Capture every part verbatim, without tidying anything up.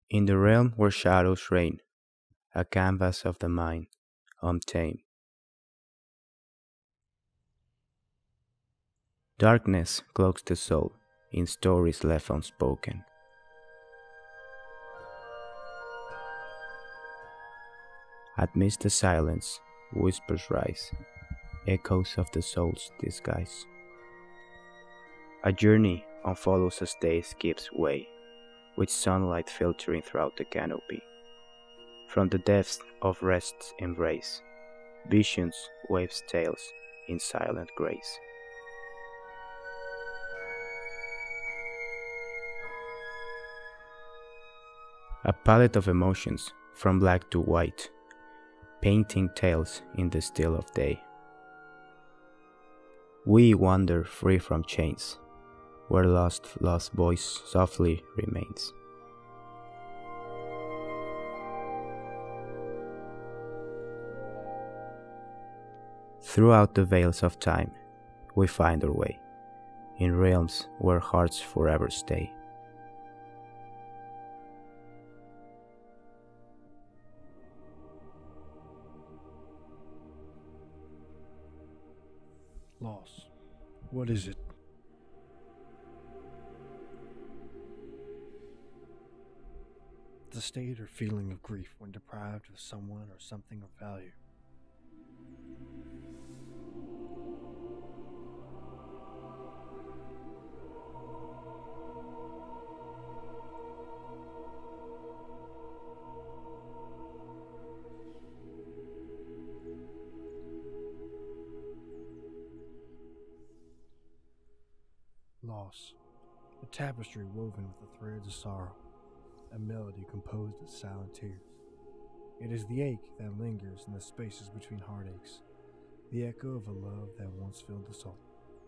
In the realm where shadows reign, a canvas of the mind, untamed. Darkness cloaks the soul in stories left unspoken. Amidst the silence, whispers rise, echoes of the soul's disguise. A journey unfollows as day skips way, with sunlight filtering throughout the canopy. From the depths of rest's embrace, visions waves tales in silent grace. A palette of emotions from black to white, painting tales in the still of day. We wander free from chains, where lost lost voice softly remains. Throughout the veils of time, we find our way, in realms where hearts forever stay. Loss. What is it? The state or feeling of grief when deprived of someone or something of value. Loss. A tapestry woven with the threads of sorrow, a melody composed of silent tears. It is the ache that lingers in the spaces between heartaches, the echo of a love that once filled the soul.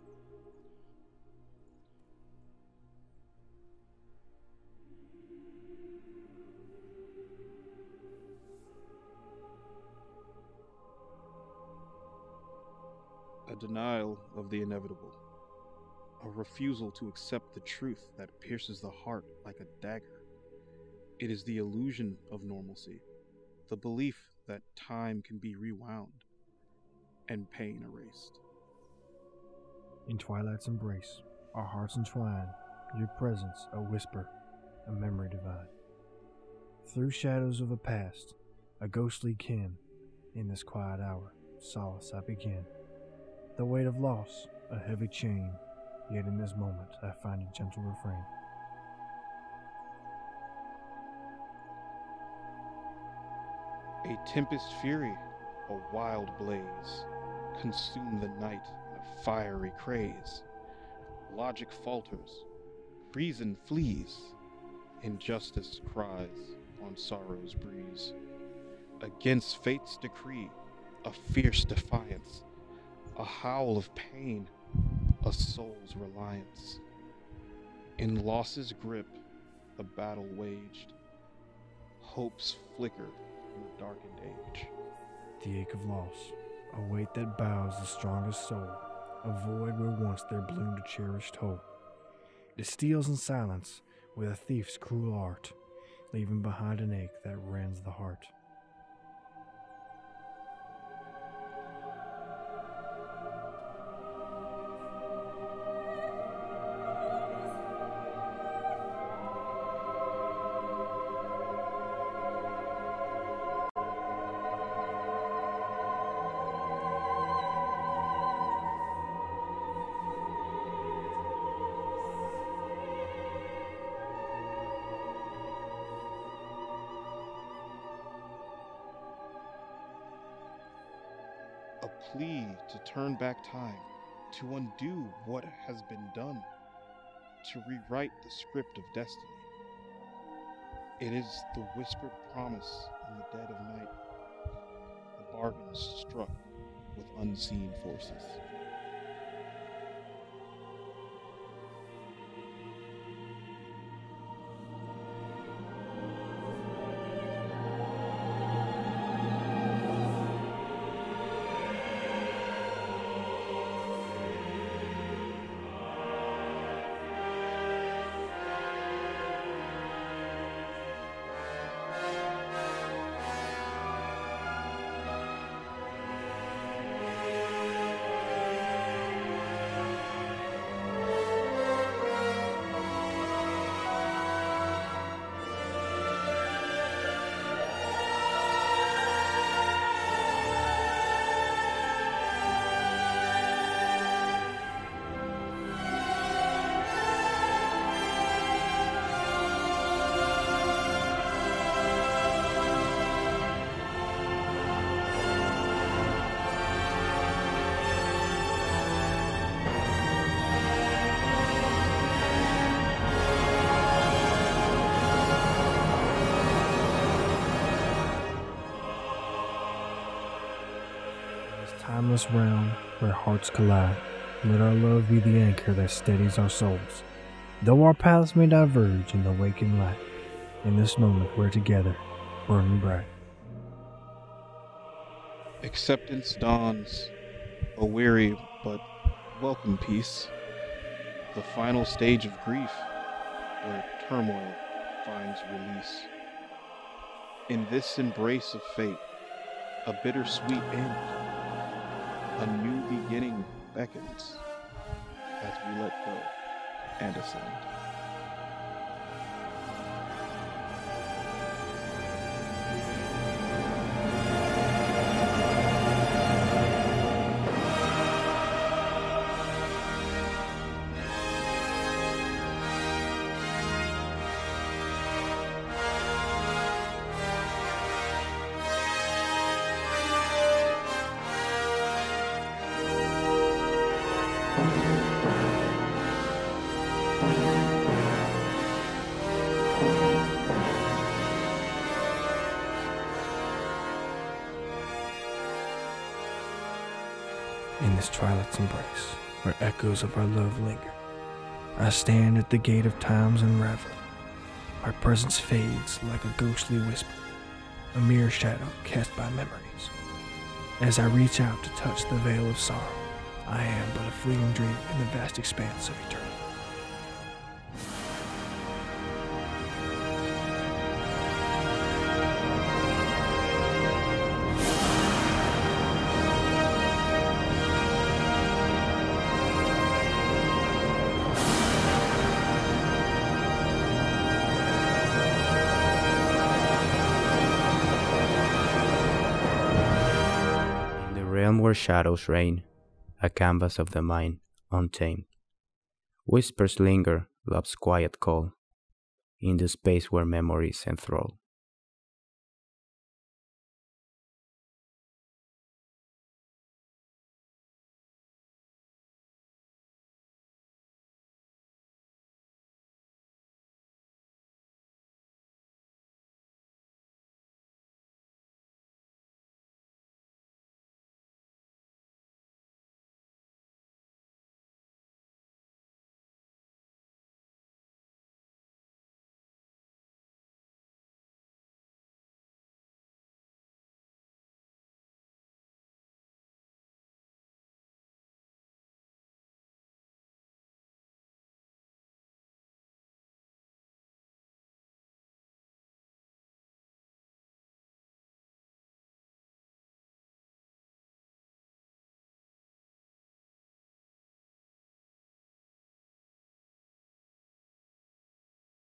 A denial of the inevitable. A refusal to accept the truth that pierces the heart like a dagger. It is the illusion of normalcy, the belief that time can be rewound and pain erased. In twilight's embrace, our hearts entwine, your presence a whisper, a memory divine. Through shadows of a past, a ghostly kin, in this quiet hour, solace I begin. The weight of loss, a heavy chain, yet in this moment I find a gentle refrain. A tempest fury, a wild blaze, consume the night in a fiery craze. Logic falters, reason flees, injustice cries on sorrow's breeze. Against fate's decree, a fierce defiance, a howl of pain, a soul's reliance. In loss's grip, the battle waged, hopes flicker in the darkened age. The ache of loss, a weight that bows the strongest soul, a void where once there bloomed a cherished hope. It steals in silence with a thief's cruel art, leaving behind an ache that rends the heart. A plea to turn back time, to undo what has been done, to rewrite the script of destiny. It is the whispered promise in the dead of night, the bargains struck with unseen forces. timeless realm where hearts collide, let our love be the anchor that steadies our souls. Though our paths may diverge in the waking light, in this moment we're together, burning bright. Acceptance dawns, a weary but welcome peace, the final stage of grief, where turmoil finds release. In this embrace of fate, a bittersweet end, a new beginning beckons as we let go and ascend. In this twilight's embrace, where echoes of our love linger, I stand at the gate of time's unraveling. My presence fades like a ghostly whisper, a mere shadow cast by memories. As I reach out to touch the veil of sorrow, I am but a fleeting dream in the vast expanse of eternity. Realm where shadows reign, a canvas of the mind untamed. Whispers linger love's quiet call, in the space where memories enthrall.